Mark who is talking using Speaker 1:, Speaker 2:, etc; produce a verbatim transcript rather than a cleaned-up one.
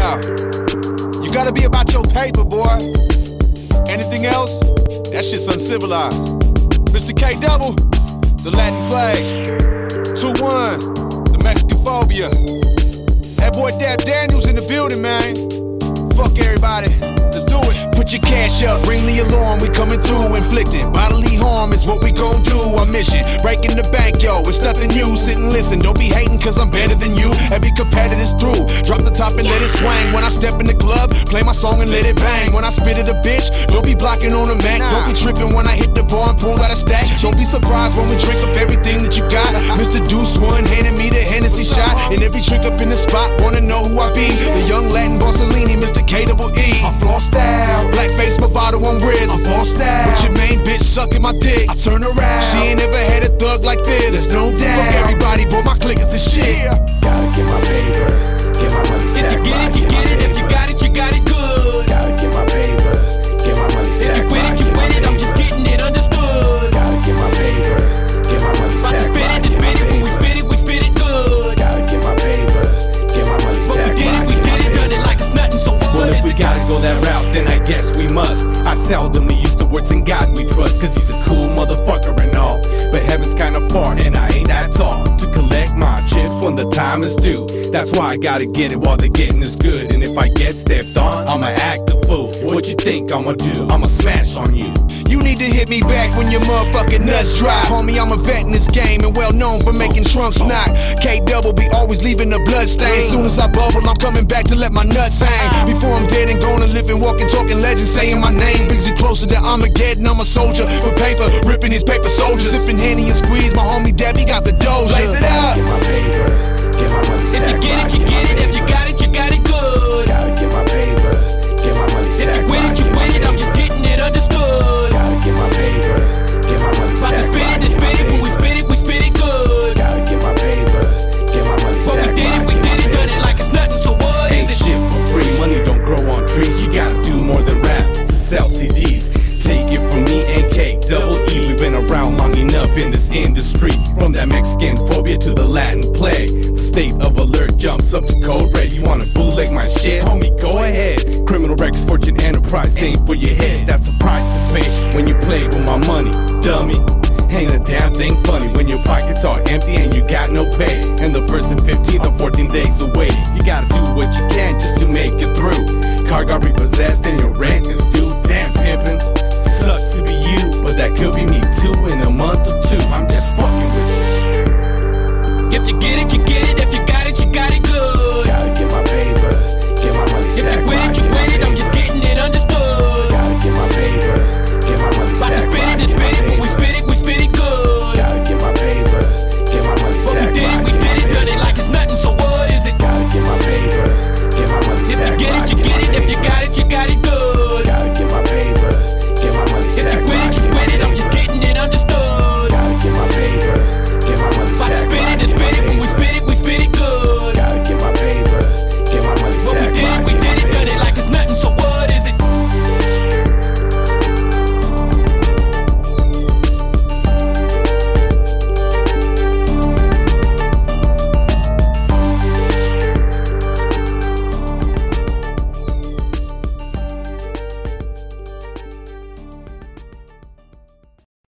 Speaker 1: lifestyle. You gotta be about your paper, boy. Anything else, that shit's uncivilized. Mister K Double, the Latin flag. two one, the Mexican phobia. That boy Dap Daniels in the building, man. Fuck everybody, let's do it. Put your cash up, ring the alarm, we coming through. Inflicting bodily harm is what we gon' do. Our mission, breaking the bank, yo, it's nothing new. Sit and listen, don't be hating cause I'm better than you. Every competitor's through, drop the top and let it swing. When I step in the club, play my song and let it bang. When I spit at a bitch, don't be blocking on the Mac. Don't be tripping when I hit the bar and pull out a stack. Don't be surprised when we drink up everything that you got. Mister Deuce One handed me the Hennessy shot. And every trick up in the spot, wanna know who I be. The young Latin Bossellini, Mister K Double E. I'm floor style, black face Movado on wrist. I'm ball style, with your main bitch sucking my dick. I turn around, she ain't ever had a thug like this. There's no doubt. Fuck everybody, but my clique is the shit.
Speaker 2: Gotta get my paper, get my money stacked.
Speaker 3: If you get it, you get it. If you got it, you got it good.
Speaker 2: Gotta get my paper, get my money stacked.
Speaker 3: If you quit it, you quit it. I'm just getting it understood.
Speaker 2: Gotta get my paper, get my money
Speaker 3: About to
Speaker 2: stacked.
Speaker 3: spit it, to spit it, when we spit it, we spit it good.
Speaker 2: Gotta get my paper, get my money
Speaker 3: But
Speaker 2: stacked.
Speaker 3: we did it, we did it, done it like it's nothing. So what?
Speaker 4: Well, if we gotta go that route, then I guess we must. I seldomly use the words in God we trust, cause he's a cool motherfucker and all. But heaven's kinda far, and I ain't that tall to collect my chips when the time is due. That's why I gotta get it while the getting is good. And if I get stepped on, I'ma act a fool. What you think I'ma do? I'ma smash on you.
Speaker 1: You need to hit me back when your motherfucking nuts dry. Homie, I'm a vet in this game and well known for making trunks knock. K Double be always leaving a blood stain. Soon as I bubble, I'm coming back to let my nuts hang. Before I'm dead and gone and living, walking, talking legend, saying my name brings it closer to Armageddon. I'm a soldier for paper, ripping these paper soldiers. Sipping Henny and squeeze, my homie Debbie got the doja. Lace it up.
Speaker 2: Get my paper, get my money stacked.
Speaker 3: If you get it, you get it. If you got it, you got it good.
Speaker 2: Gotta get my paper, get my money stacked.
Speaker 3: If you quit it, you quit it. I'm just getting it understood.
Speaker 2: Gotta get my paper, get my money
Speaker 3: About to
Speaker 2: stacked.
Speaker 3: spit it, to spit it, when we spit it, we spit it good.
Speaker 2: Gotta get my paper, get my money
Speaker 3: But we
Speaker 2: stacked.
Speaker 3: did it, we did it, done it like it's nothing. So what
Speaker 4: Ain't
Speaker 3: is it?
Speaker 4: shit for free, money don't grow on trees. You gotta do more than rap to sell C Ds. Take it from me and K Double E. We've been around long enough in this industry. From that Mexican phobia to the Latin plague, the state of alert jumps up to code red. You wanna bootleg my shit? Homie, go ahead. Criminal Records, Fortune Enterprise, ain't for your head. That's the price to pay when you play with my money, dummy. Ain't a damn thing funny when your pockets are empty and you got no pay. And the first and fifteenth are fourteen days away. You gotta do what you can just to make it through. Car got repossessed and your rent is due. Damn pimpin', sucks to be you, but that could be me too in a month or two. I'm just fucking with you.
Speaker 3: If you get it, you get it. If you